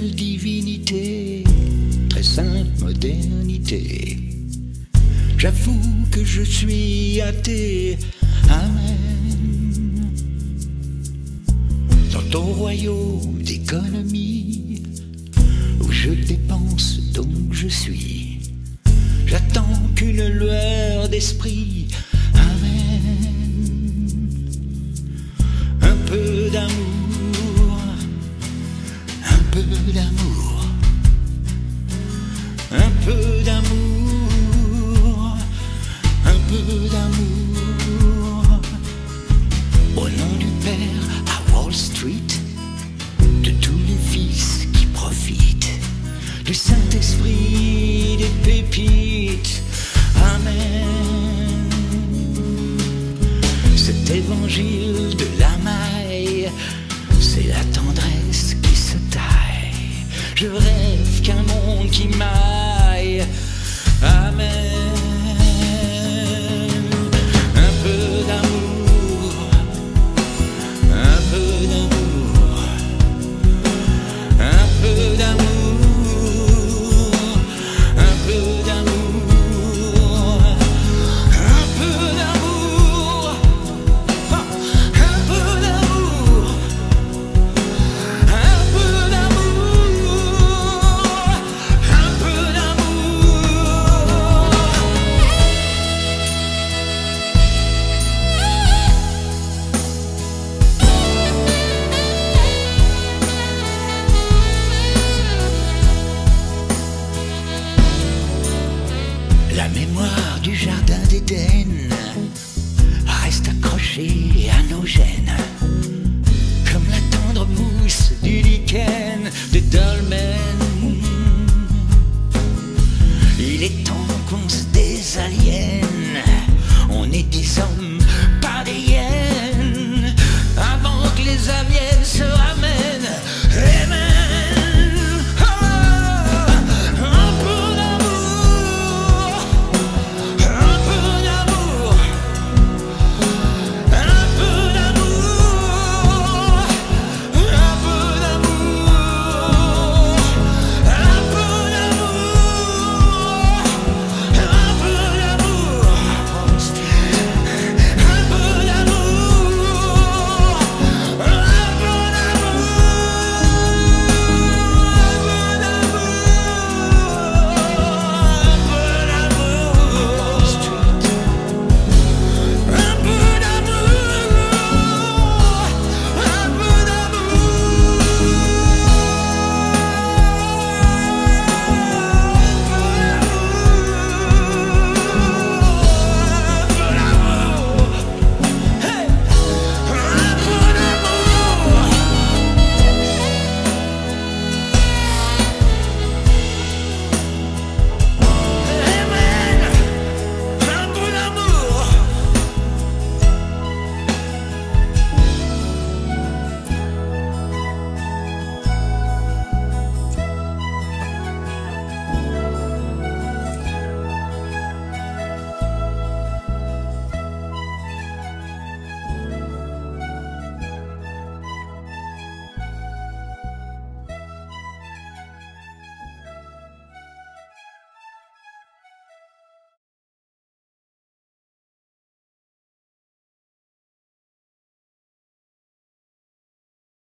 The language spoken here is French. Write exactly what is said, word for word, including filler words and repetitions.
belle divinité, très sainte modernité. J'avoue que je suis athée, amen. Dans ton royaume d'économie, où je dépense donc je suis, j'attends qu'une lueur d'esprit, amen. Un peu d'amour, un peu d'amour, un peu d'amour, un peu d'amour. Au nom du Père à Wall Street, de tous les fils qui profitent du Saint-Esprit des pépites, amen. Cet évangile de la maille, c'est la tendresse qui se taille. Je rêve qu'un monde qui m'aille, amen. Un peu d'amour, un peu d'amour, un peu d'amour, un peu d'amour, un peu d'amour, un peu d'amour, un peu d'amour, un peu d'amour. La mémoire du jardin d'Éden reste accrochée à nos gènes.